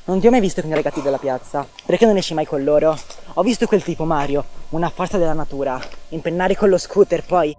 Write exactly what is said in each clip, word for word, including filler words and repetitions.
Non ti ho mai visto con i ragazzi della piazza. Perché non esci mai con loro? Ho visto quel tipo Mario, una forza della natura, impennare con lo scooter, poi...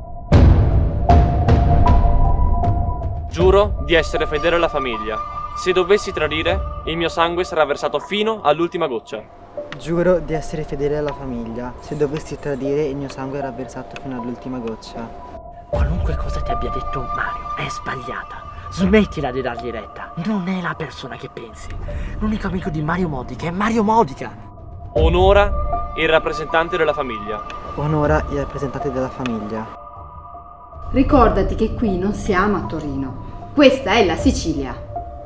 Giuro di essere fedele alla famiglia. Se dovessi tradire, il mio sangue sarà versato fino all'ultima goccia. Giuro di essere fedele alla famiglia. Se dovessi tradire, il mio sangue sarà versato fino all'ultima goccia. Qualunque cosa ti abbia detto Mario è sbagliata. Smettila di dargli retta. Non è la persona che pensi. L'unico amico di Mario Modica è Mario Modica. Onora il rappresentante della famiglia. Onora i rappresentanti della famiglia. Ricordati che qui non siamo a Torino. Questa è la Sicilia.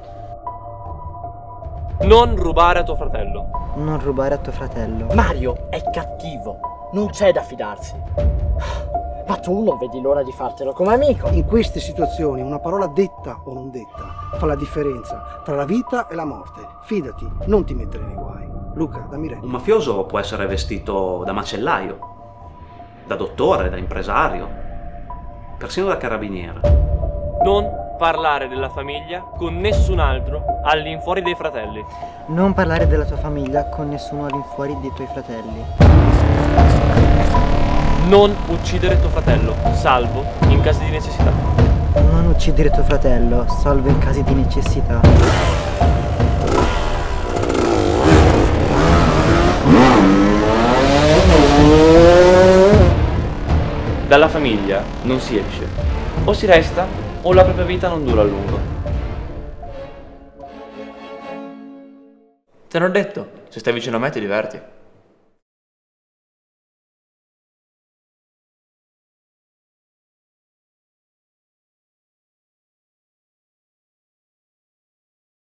Non rubare a tuo fratello. Non rubare a tuo fratello. Mario è cattivo. Non c'è da fidarsi. Ma tu non vedi l'ora di fartelo come amico. In queste situazioni una parola detta o non detta fa la differenza tra la vita e la morte. Fidati, non ti mettere nei guai. Luca, dammi retta. Un mafioso può essere vestito da macellaio, da dottore, da impresario, persino da carabiniere. Non parlare della famiglia con nessun altro all'infuori dei fratelli. Non parlare della tua famiglia con nessuno all'infuori dei tuoi fratelli. Non uccidere tuo fratello, salvo in casi di necessità. Non uccidere tuo fratello, salvo in casi di necessità. Dalla famiglia non si esce. O si resta, o la propria vita non dura a lungo. Te l'ho detto, se stai vicino a me ti diverti.